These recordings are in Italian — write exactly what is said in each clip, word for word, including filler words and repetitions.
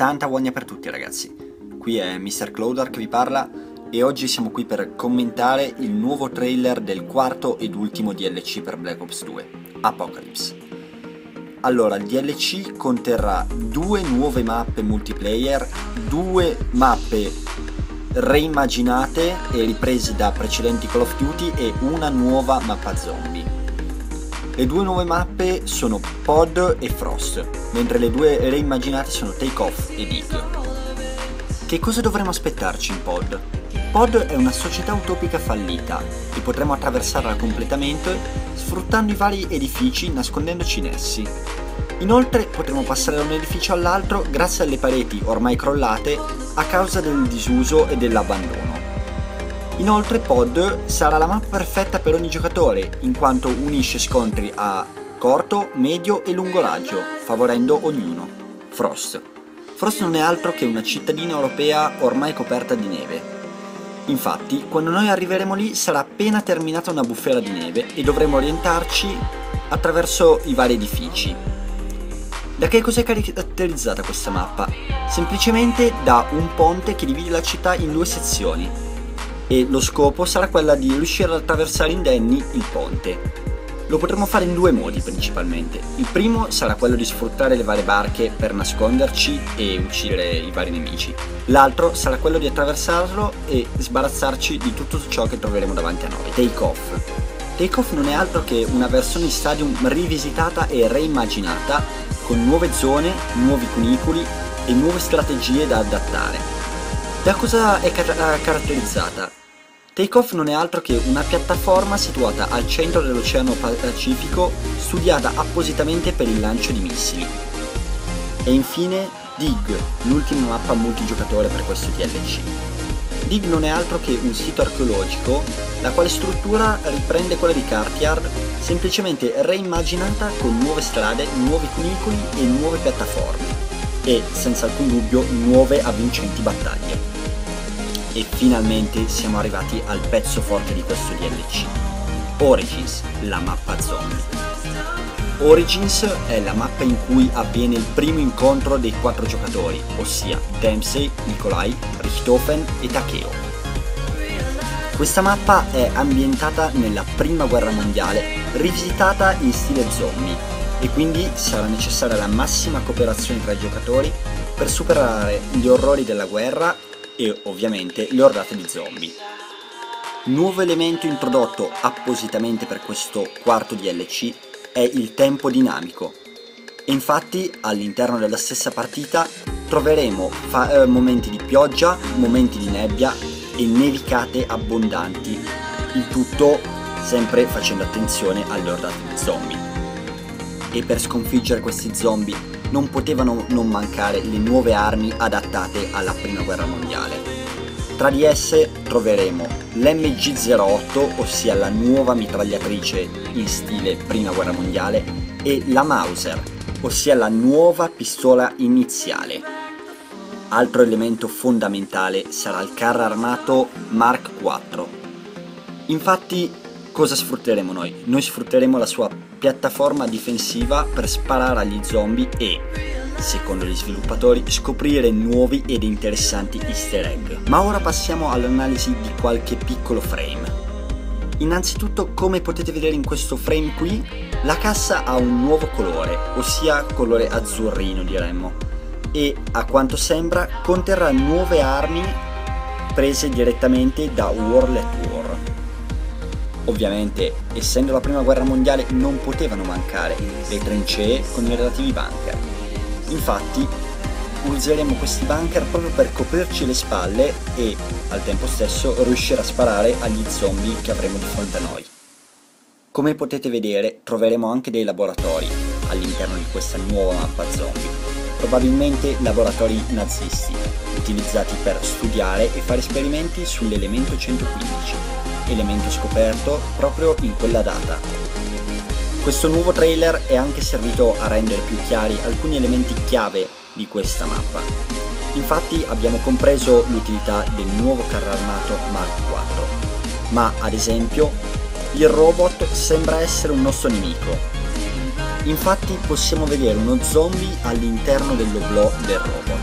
Tanta voglia per tutti ragazzi, qui è mister Cloudar che vi parla e oggi siamo qui per commentare il nuovo trailer del quarto ed ultimo D L C per Black Ops due, Apocalypse. Allora, il D L C conterrà due nuove mappe multiplayer, due mappe reimmaginate e riprese da precedenti Call of Duty e una nuova mappa zombie. Le due nuove mappe sono Pod e Frost, mentre le due reimmaginate sono Take Off e Dig. Che cosa dovremo aspettarci in Pod? Pod è una società utopica fallita e potremo attraversarla completamente sfruttando i vari edifici nascondendoci in essi. Inoltre potremo passare da un edificio all'altro grazie alle pareti ormai crollate a causa del disuso e dell'abbandono. Inoltre Pod sarà la mappa perfetta per ogni giocatore, in quanto unisce scontri a corto, medio e lungo raggio, favorendo ognuno. Frost. Frost non è altro che una cittadina europea ormai coperta di neve. Infatti, quando noi arriveremo lì sarà appena terminata una bufera di neve e dovremo orientarci attraverso i vari edifici. Da che cosa è caratterizzata questa mappa? Semplicemente da un ponte che divide la città in due sezioni. E lo scopo sarà quella di riuscire ad attraversare indenni il ponte. Lo potremo fare in due modi principalmente. Il primo sarà quello di sfruttare le varie barche per nasconderci e uccidere i vari nemici. L'altro sarà quello di attraversarlo e sbarazzarci di tutto ciò che troveremo davanti a noi. Take Off. Take Off non è altro che una versione di Stadium rivisitata e reimmaginata con nuove zone, nuovi cunicoli e nuove strategie da adattare. Da cosa è car- caratterizzata? Take Off non è altro che una piattaforma situata al centro dell'Oceano Pacifico, studiata appositamente per il lancio di missili. E infine Dig, l'ultima mappa multigiocatore per questo D L C. Dig non è altro che un sito archeologico, la quale struttura riprende quella di Courtyard, semplicemente reimmaginata con nuove strade, nuovi cunicoli e nuove piattaforme, e senza alcun dubbio nuove avvincenti battaglie. E finalmente siamo arrivati al pezzo forte di questo D L C, Origins, la mappa zombie. Origins è la mappa in cui avviene il primo incontro dei quattro giocatori, ossia Dempsey, Nikolai, Richthofen e Takeo. Questa mappa è ambientata nella prima guerra mondiale, rivisitata in stile zombie, e quindi sarà necessaria la massima cooperazione tra i giocatori per superare gli orrori della guerra e ovviamente le ordate di zombie. Nuovo elemento introdotto appositamente per questo quarto D L C è il tempo dinamico, e infatti all'interno della stessa partita troveremo eh, momenti di pioggia, momenti di nebbia e nevicate abbondanti, il tutto sempre facendo attenzione alle ordate di zombie. E per sconfiggere questi zombie non potevano non mancare le nuove armi adattate alla prima guerra mondiale. Tra di esse troveremo l'M G zero otto, ossia la nuova mitragliatrice in stile prima guerra mondiale, e la Mauser, ossia la nuova pistola iniziale. Altro elemento fondamentale sarà il carro armato Mark quattro. Infatti, cosa sfrutteremo noi? Noi sfrutteremo la sua piattaforma difensiva per sparare agli zombie e, secondo gli sviluppatori, scoprire nuovi ed interessanti easter egg. Ma ora passiamo all'analisi di qualche piccolo frame. Innanzitutto, come potete vedere in questo frame qui, la cassa ha un nuovo colore, ossia colore azzurrino diremmo, e a quanto sembra conterrà nuove armi prese direttamente da World at War. Ovviamente, essendo la prima guerra mondiale, non potevano mancare le trincee con i relativi bunker. Infatti, useremo questi bunker proprio per coprirci le spalle e, al tempo stesso, riuscire a sparare agli zombie che avremo di fronte a noi. Come potete vedere, troveremo anche dei laboratori all'interno di questa nuova mappa zombie. Probabilmente laboratori nazisti, utilizzati per studiare e fare esperimenti sull'elemento centoquindici. Elemento scoperto proprio in quella data. Questo nuovo trailer è anche servito a rendere più chiari alcuni elementi chiave di questa mappa. Infatti abbiamo compreso l'utilità del nuovo carro armato Mark quattro, ma ad esempio il robot sembra essere un nostro nemico. Infatti possiamo vedere uno zombie all'interno dell'oblò del robot.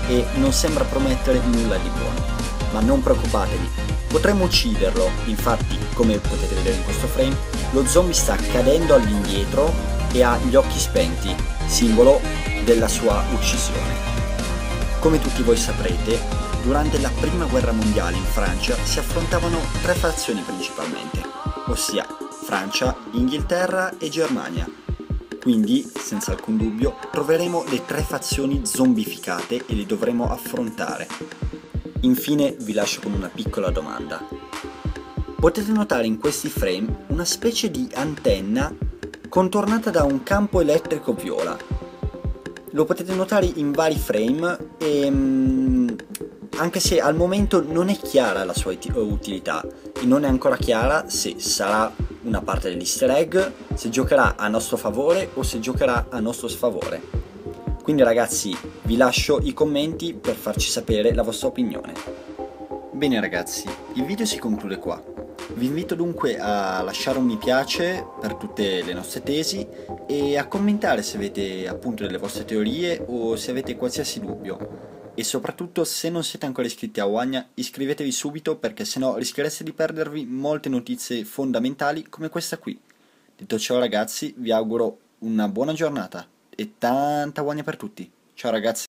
e non sembra promettere nulla di buono. Ma non preoccupatevi, potremmo ucciderlo, infatti come potete vedere in questo frame, lo zombie sta cadendo all'indietro e ha gli occhi spenti, simbolo della sua uccisione. Come tutti voi saprete, durante la prima guerra mondiale in Francia si affrontavano tre fazioni principalmente, ossia Francia, Inghilterra e Germania. Quindi, senza alcun dubbio, troveremo le tre fazioni zombificate e le dovremo affrontare. Infine vi lascio con una piccola domanda. Potete notare in questi frame una specie di antenna contornata da un campo elettrico viola. Lo potete notare in vari frame e um, anche se al momento non è chiara la sua utilità e non è ancora chiara se sarà una parte dell'easter egg, se giocherà a nostro favore o se giocherà a nostro sfavore. Quindi ragazzi, vi lascio i commenti per farci sapere la vostra opinione. Bene ragazzi, il video si conclude qua. Vi invito dunque a lasciare un mi piace per tutte le nostre tesi e a commentare se avete appunto delle vostre teorie o se avete qualsiasi dubbio. E soprattutto, se non siete ancora iscritti a Uagna, iscrivetevi subito perché sennò rischiereste di perdervi molte notizie fondamentali come questa qui. Detto ciò ragazzi, vi auguro una buona giornata e tanta Uagna per tutti. Ciao ragazzi!